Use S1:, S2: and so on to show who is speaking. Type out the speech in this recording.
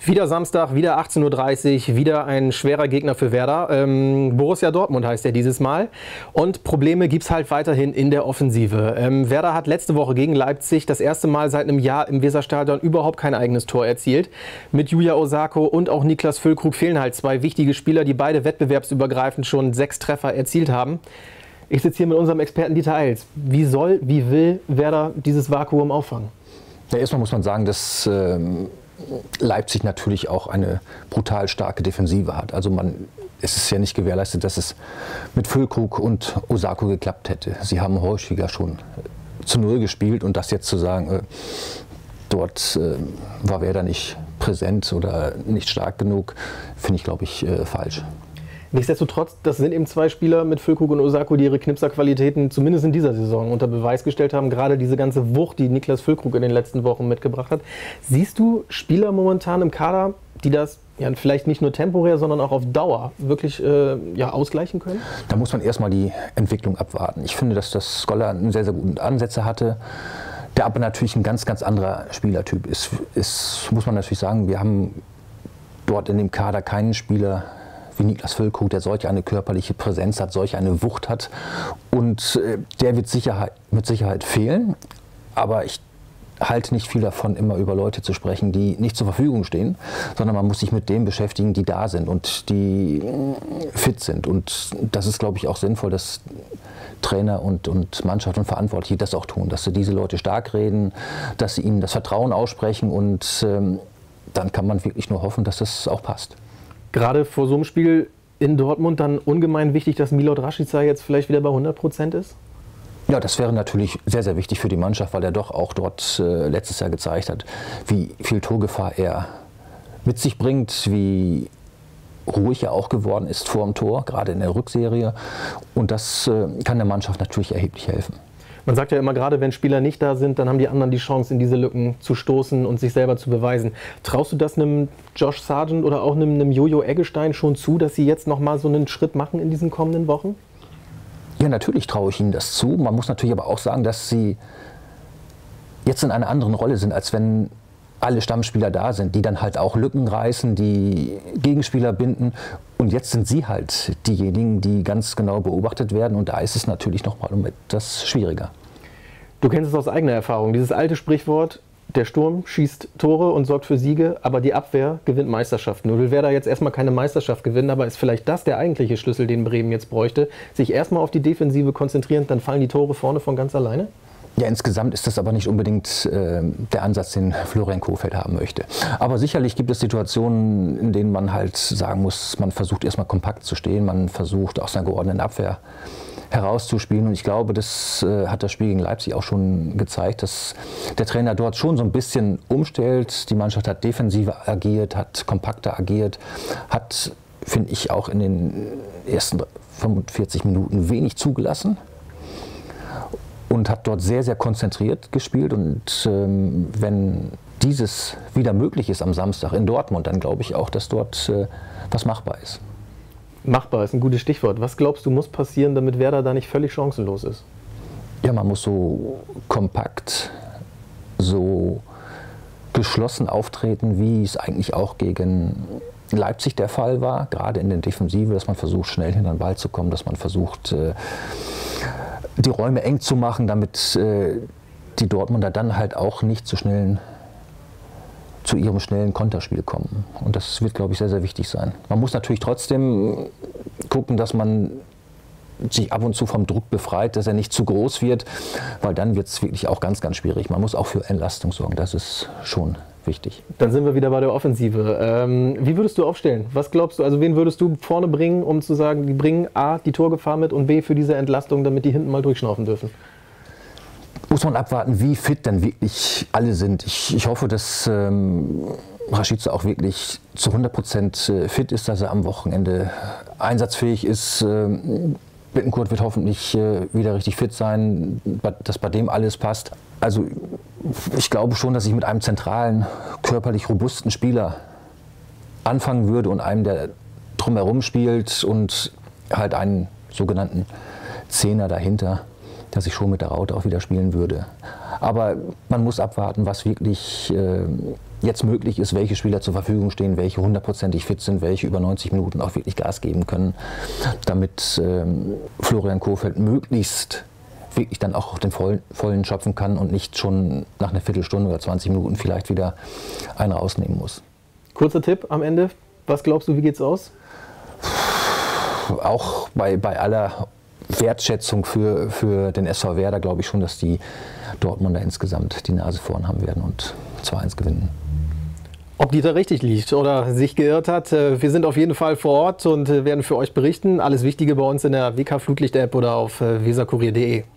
S1: Wieder Samstag, wieder 18:30 Uhr, wieder ein schwerer Gegner für Werder. Borussia Dortmund heißt er dieses Mal. Und Probleme gibt es halt weiterhin in der Offensive. Werder hat letzte Woche gegen Leipzig das erste Mal seit einem Jahr im Weserstadion überhaupt kein eigenes Tor erzielt. Mit Yuya Osako und auch Niklas Füllkrug fehlen halt zwei wichtige Spieler, die beide wettbewerbsübergreifend schon 6 Treffer erzielt haben. Ich sitze hier mit unserem Experten Dieter Eils. Wie will Werder dieses Vakuum auffangen?
S2: Ja, erstmal muss man sagen, dass Leipzig natürlich auch eine brutal starke Defensive hat. Also es ist ja nicht gewährleistet, dass es mit Füllkrug und Osako geklappt hätte. Sie haben häufiger schon zu Null gespielt und das jetzt zu sagen, dort war Werder nicht präsent oder nicht stark genug, finde ich, glaube ich, falsch.
S1: Nichtsdestotrotz, das sind eben zwei Spieler mit Füllkrug und Osako, die ihre Knipserqualitäten zumindest in dieser Saison unter Beweis gestellt haben. Gerade diese ganze Wucht, die Niklas Füllkrug in den letzten Wochen mitgebracht hat. Siehst du Spieler momentan im Kader, die das ja vielleicht nicht nur temporär, sondern auch auf Dauer wirklich ausgleichen können?
S2: Da muss man erstmal die Entwicklung abwarten. Ich finde, dass das Scholler einen sehr, sehr guten Ansätze hatte. Der aber natürlich ein ganz, ganz anderer Spielertyp ist, muss man natürlich sagen, wir haben dort in dem Kader keinen Spieler wie Niklas Füllkrug, der solch eine körperliche Präsenz hat, solch eine Wucht hat. Und der wird mit Sicherheit fehlen. Aber ich halte nicht viel davon, immer über Leute zu sprechen, die nicht zur Verfügung stehen, sondern man muss sich mit denen beschäftigen, die da sind und die fit sind. Und das ist, glaube ich, auch sinnvoll, dass Trainer und Mannschaft und Verantwortliche das auch tun, dass sie diese Leute stark reden, dass sie ihnen das Vertrauen aussprechen und dann kann man wirklich nur hoffen, dass das auch passt.
S1: Gerade vor so einem Spiel in Dortmund dann ungemein wichtig, dass Milot Rashica jetzt vielleicht wieder bei 100% ist?
S2: Ja, das wäre natürlich sehr, sehr wichtig für die Mannschaft, weil er doch auch dort letztes Jahr gezeigt hat, wie viel Torgefahr er mit sich bringt, wie ruhig er auch geworden ist vor dem Tor, gerade in der Rückserie. Und das kann der Mannschaft natürlich erheblich helfen.
S1: Man sagt ja immer, gerade wenn Spieler nicht da sind, dann haben die anderen die Chance, in diese Lücken zu stoßen und sich selber zu beweisen. Traust du das einem Josh Sargent oder auch einem Jojo Eggestein schon zu, dass sie jetzt nochmal so einen Schritt machen in diesen kommenden Wochen?
S2: Ja, natürlich traue ich ihnen das zu. Man muss natürlich aber auch sagen, dass sie jetzt in einer anderen Rolle sind, als wenn alle Stammspieler da sind, die dann halt auch Lücken reißen, die Gegenspieler binden. Und jetzt sind sie halt diejenigen, die ganz genau beobachtet werden. Und da ist es natürlich nochmal etwas schwieriger.
S1: Du kennst es aus eigener Erfahrung. Dieses alte Sprichwort, der Sturm schießt Tore und sorgt für Siege, aber die Abwehr gewinnt Meisterschaften. Nur will Werder jetzt erstmal keine Meisterschaft gewinnen, aber ist vielleicht das der eigentliche Schlüssel, den Bremen jetzt bräuchte? Sich erstmal auf die Defensive konzentrieren, dann fallen die Tore vorne von ganz alleine?
S2: Ja, insgesamt ist das aber nicht unbedingt der Ansatz, den Florian Kohfeldt haben möchte. Aber sicherlich gibt es Situationen, in denen man halt sagen muss, man versucht erstmal kompakt zu stehen, man versucht aus einer geordneten Abwehr herauszuspielen. Und ich glaube, das hat das Spiel gegen Leipzig auch schon gezeigt, dass der Trainer dort schon so ein bisschen umstellt. Die Mannschaft hat defensiver agiert, hat kompakter agiert, hat, finde ich, auch in den ersten 45 Minuten wenig zugelassen. Und hat dort sehr, sehr konzentriert gespielt. Und wenn dieses wieder möglich ist am Samstag in Dortmund, dann glaube ich auch, dass dort was machbar ist.
S1: Machbar ist ein gutes Stichwort. Was glaubst du, muss passieren, damit Werder da nicht völlig chancenlos ist?
S2: Ja, man muss so kompakt, so geschlossen auftreten, wie es eigentlich auch gegen Leipzig der Fall war. Gerade in der Defensive, dass man versucht, schnell hinter den Ball zu kommen, dass man versucht, die Räume eng zu machen, damit die Dortmunder dann halt auch nicht zu ihrem schnellen Konterspiel kommen. Und das wird, glaube ich, sehr, sehr wichtig sein. Man muss natürlich trotzdem gucken, dass man sich ab und zu vom Druck befreit, dass er nicht zu groß wird, weil dann wird es wirklich auch ganz, ganz schwierig. Man muss auch für Entlastung sorgen, das ist schon wichtig.
S1: Dann sind wir wieder bei der Offensive. Wie würdest du aufstellen? Was glaubst du, also wen würdest du vorne bringen, um zu sagen, die bringen A, die Torgefahr mit und B, für diese Entlastung, damit die hinten mal durchschnaufen dürfen?
S2: Muss man abwarten, wie fit denn wirklich alle sind. Ich hoffe, dass Rashica auch wirklich zu 100% fit ist, dass er am Wochenende einsatzfähig ist. Bittencourt wird hoffentlich wieder richtig fit sein, dass bei dem alles passt. Also ich glaube schon, dass ich mit einem zentralen, körperlich robusten Spieler anfangen würde und einem, der drumherum spielt und halt einen sogenannten Zehner dahinter, dass ich schon mit der Raute auch wieder spielen würde. Aber man muss abwarten, was wirklich jetzt möglich ist, welche Spieler zur Verfügung stehen, welche hundertprozentig fit sind, welche über 90 Minuten auch wirklich Gas geben können, damit Florian Kohfeldt möglichst wirklich dann auch den vollen schöpfen kann und nicht schon nach einer Viertelstunde oder 20 Minuten vielleicht wieder einer ausnehmen muss.
S1: Kurzer Tipp am Ende. Was glaubst du, wie geht's aus?
S2: Auch bei aller Wertschätzung für den SV Werder glaube ich schon, dass die Dortmunder insgesamt die Nase vorn haben werden und 2-1 gewinnen.
S1: Ob Dieter richtig liegt oder sich geirrt hat, wir sind auf jeden Fall vor Ort und werden für euch berichten. Alles Wichtige bei uns in der WK Flutlicht App oder auf weserkurier.de.